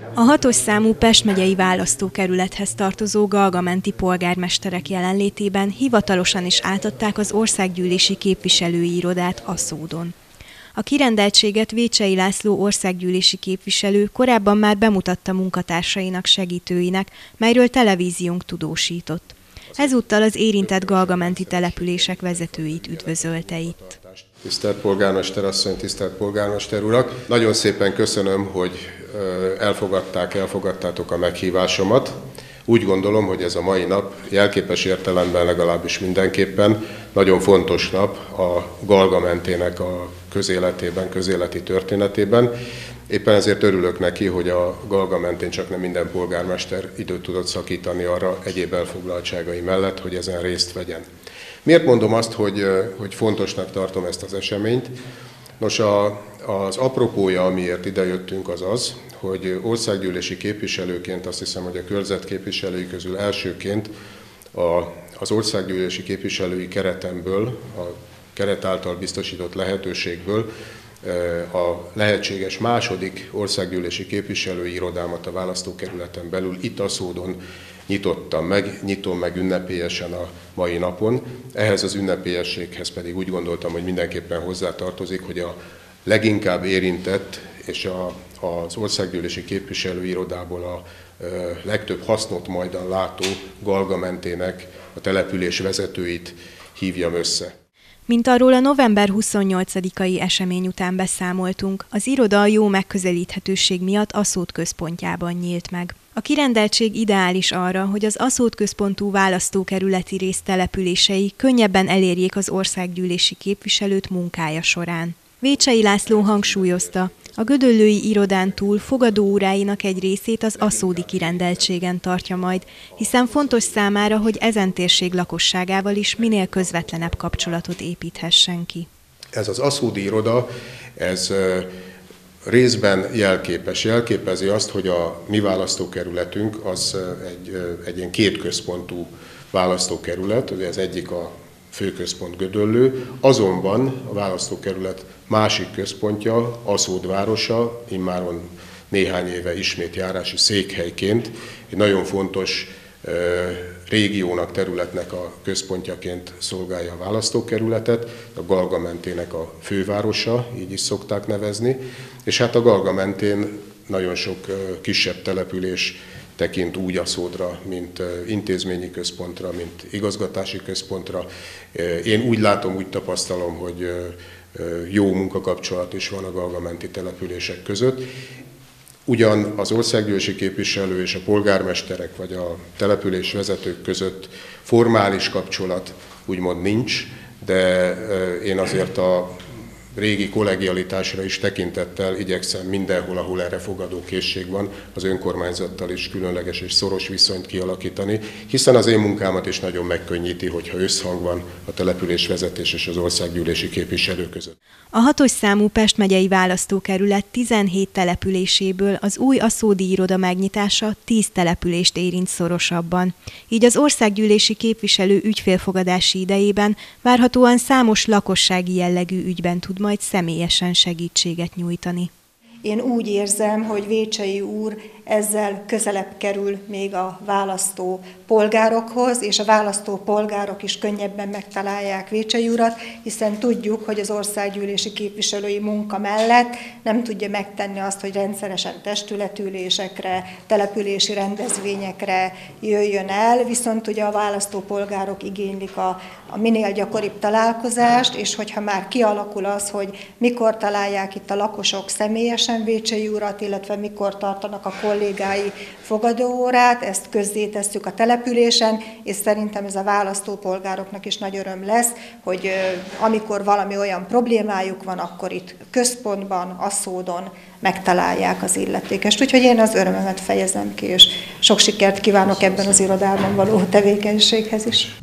A 6-os számú Pest megyei választókerülethez tartozó galgamenti polgármesterek jelenlétében hivatalosan is átadták az országgyűlési képviselői irodát Aszódon. A kirendeltséget Vécsey László országgyűlési képviselő korábban már bemutatta munkatársainak, segítőinek, melyről televíziónk tudósított. Ezúttal az érintett galgamenti települések vezetőit üdvözölte itt. Tisztelt polgármester asszony, tisztelt polgármester urak! Nagyon szépen köszönöm, hogy elfogadtátok a meghívásomat. Úgy gondolom, hogy ez a mai nap jelképes értelemben legalábbis mindenképpen nagyon fontos nap a galgamentének a közéletében, közéleti történetében. Éppen ezért örülök neki, hogy a galgamentén csak nem minden polgármester időt tudott szakítani arra egyéb elfoglaltságai mellett, hogy ezen részt vegyen. Miért mondom azt, hogy fontosnak tartom ezt az eseményt? Nos, az apropója, amiért idejöttünk, az az, hogy országgyűlési képviselőként azt hiszem, hogy a körzet képviselői közül elsőként az országgyűlési képviselői keretemből, a keret által biztosított lehetőségből a lehetséges második országgyűlési képviselői irodámat a választókerületen belül itt Aszódon nyitom meg ünnepélyesen a mai napon. Ehhez az ünnepélyességhez pedig úgy gondoltam, hogy mindenképpen hozzátartozik, hogy a leginkább érintett és az országgyűlési képviselői irodából a legtöbb hasznot majdan látó galgamentének a település vezetőit hívjam össze. Mint arról a november 28-ai esemény után beszámoltunk, az iroda a jó megközelíthetőség miatt Aszód központjában nyílt meg. A kirendeltség ideális arra, hogy az Aszód központú választókerületi rész települései könnyebben elérjék az országgyűlési képviselőt munkája során. Vécsey László hangsúlyozta, a gödöllői irodán túl fogadóóráinak egy részét az aszódi kirendeltségen tartja majd, hiszen fontos számára, hogy ezen térség lakosságával is minél közvetlenebb kapcsolatot építhessen ki. Ez az aszódi iroda, ez részben jelképezi azt, hogy a mi választókerületünk az egy ilyen kétközpontú választókerület, ugye az egyik a főközpont Gödöllő, azonban a választókerület másik központja, Aszód városa, immáron néhány éve ismét járási székhelyként, egy nagyon fontos régiónak, területnek a központjaként szolgálja a választókerületet, a galgamentének a fővárosa, így is szokták nevezni, és hát a galgamentén nagyon sok kisebb település tekint úgy Aszódra, mint intézményi központra, mint igazgatási központra. Én úgy látom, úgy tapasztalom, hogy jó munkakapcsolat is van a galgamenti települések között. Ugyan az országgyűlési képviselő és a polgármesterek vagy a település vezetők között formális kapcsolat úgymond nincs, de én azért a régi kollegialitásra is tekintettel igyekszem mindenhol, ahol erre fogadó készség van, az önkormányzattal is különleges és szoros viszonyt kialakítani, hiszen az én munkámat is nagyon megkönnyíti, hogyha összhang van a településvezetés és az országgyűlési képviselő között. A 6-os számú Pest megyei választókerület 17 településéből az új aszódi iroda megnyitása 10 települést érint szorosabban. Így az országgyűlési képviselő ügyfélfogadási idejében várhatóan számos lakossági jellegű ügyben tud majd személyesen segítséget nyújtani. Én úgy érzem, hogy Vécsey úr ezzel közelebb kerül még a választó polgárokhoz, és a választó polgárok is könnyebben megtalálják Vécsey urat, hiszen tudjuk, hogy az országgyűlési képviselői munka mellett nem tudja megtenni azt, hogy rendszeresen testületülésekre, települési rendezvényekre jöjjön el, viszont ugye a választó polgárok igénylik a minél gyakoribb találkozást, és hogyha már kialakul az, hogy mikor találják itt a lakosok személyesen Vécsey urat, illetve mikor tartanak a kollégái fogadóórát, ezt közzétesszük a településen, és szerintem ez a választópolgároknak is nagy öröm lesz, hogy amikor valami olyan problémájuk van, akkor itt központban, Aszódon megtalálják az illetékest. Úgyhogy én az örömömet fejezem ki, és sok sikert kívánok ebben az irodában való tevékenységhez is.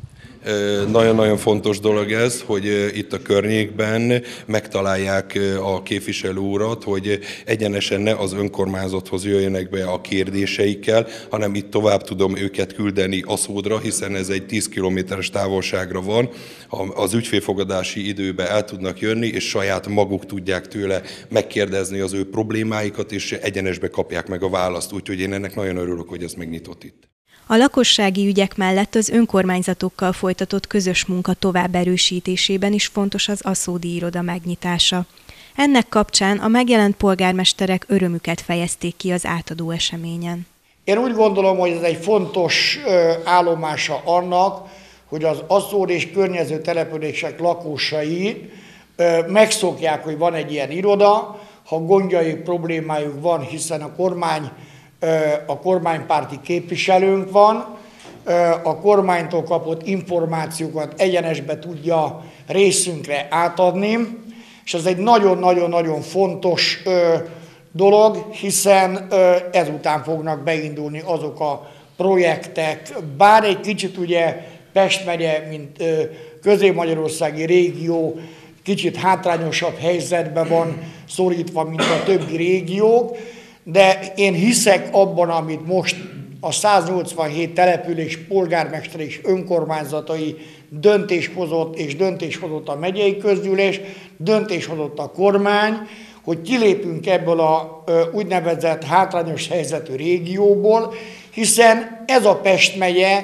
Nagyon-nagyon fontos dolog ez, hogy itt a környékben megtalálják a képviselő urat, hogy egyenesen ne az önkormányzathoz jöjjenek be a kérdéseikkel, hanem itt tovább tudom őket küldeni Aszódra, hiszen ez egy 10 kilométeres távolságra van. Az ügyfélfogadási időben el tudnak jönni, és saját maguk tudják tőle megkérdezni az ő problémáikat, és egyenesbe kapják meg a választ. Úgyhogy én ennek nagyon örülök, hogy ez megnyitott itt. A lakossági ügyek mellett az önkormányzatokkal folytatott közös munka tovább erősítésében is fontos az aszódi iroda megnyitása. Ennek kapcsán a megjelent polgármesterek örömüket fejezték ki az átadó eseményen. Én úgy gondolom, hogy ez egy fontos állomása annak, hogy az Aszód és környező települések lakosai megszokják, hogy van egy ilyen iroda, ha gondjaik, problémájuk van, hiszen a kormánypárti képviselőnk van, a kormánytól kapott információkat egyenesbe tudja részünkre átadni, és ez egy nagyon-nagyon-nagyon fontos dolog, hiszen ezután fognak beindulni azok a projektek, bár egy kicsit ugye Pest megye, mint közép-magyarországi régió kicsit hátrányosabb helyzetben van szorítva, mint a többi régiók, de én hiszek abban, amit most a 187 település polgármester és önkormányzatai döntés hozott a megyei közgyűlés, döntés hozott a kormány, hogy kilépünk ebből a úgynevezett hátrányos helyzetű régióból, hiszen ez a Pest megye,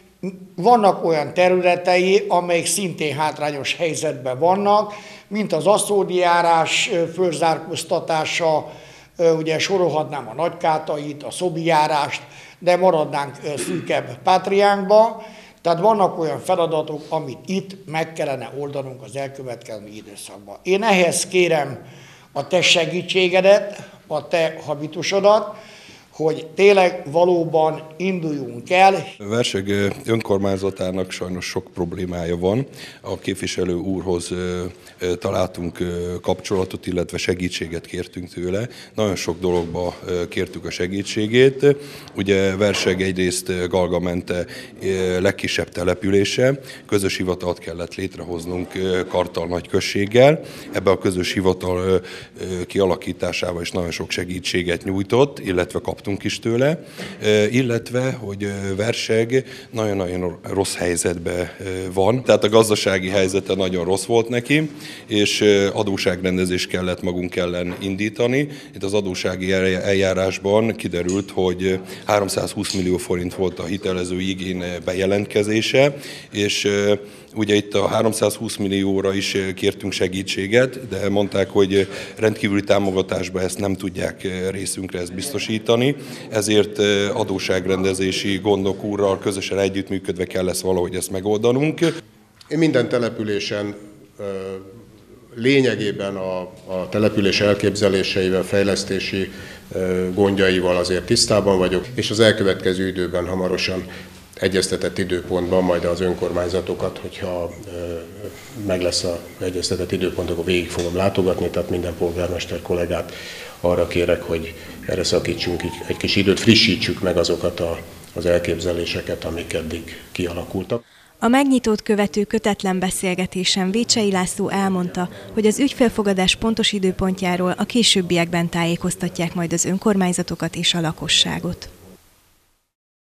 vannak olyan területei, amelyek szintén hátrányos helyzetben vannak, mint az aszódi járás fölzárkóztatása, ugye sorolhatnám a Nagykátait, a Szobi járást, de maradnánk szűkebb Pátriánkba. Tehát vannak olyan feladatok, amit itt meg kellene oldanunk az elkövetkező időszakban. Én ehhez kérem a te segítségedet, a te habitusodat, hogy tényleg valóban induljunk el. Verseg önkormányzatának sajnos sok problémája van. A képviselő úrhoz találtunk kapcsolatot, illetve segítséget kértünk tőle. Nagyon sok dologba kértük a segítségét. Ugye Verseg egyrészt Galgamente legkisebb települése, közös hivatalt kellett létrehoznunk Kartal nagyközséggel. Ebbe a közös hivatal kialakításával is nagyon sok segítséget nyújtott, illetve kaptunk is tőle, illetve, hogy Verseg nagyon-nagyon rossz helyzetben van, tehát a gazdasági helyzete nagyon rossz volt neki, és adósságrendezést kellett magunk ellen indítani. Itt az adóssági eljárásban kiderült, hogy 320 millió forint volt a hitelező igény bejelentkezése, és ugye itt a 320 millióra is kértünk segítséget, de mondták, hogy rendkívüli támogatásban ezt nem tudják részünkre ezt biztosítani, ezért adósságrendezési gondok úrral közösen együttműködve kell lesz valahogy ezt megoldanunk. Én minden településen lényegében a település elképzeléseivel, fejlesztési gondjaival azért tisztában vagyok, és az elkövetkező időben hamarosan egyeztetett időpontban majd az önkormányzatokat, hogyha meg lesz az egyeztetett időpont, akkor végig fogom látogatni, tehát minden polgármester kollégát arra kérek, hogy erre szakítsunk egy kis időt, frissítsük meg azokat az elképzeléseket, amik eddig kialakultak. A megnyitót követő kötetlen beszélgetésen Vécsey László elmondta, hogy az ügyfélfogadás pontos időpontjáról a későbbiekben tájékoztatják majd az önkormányzatokat és a lakosságot.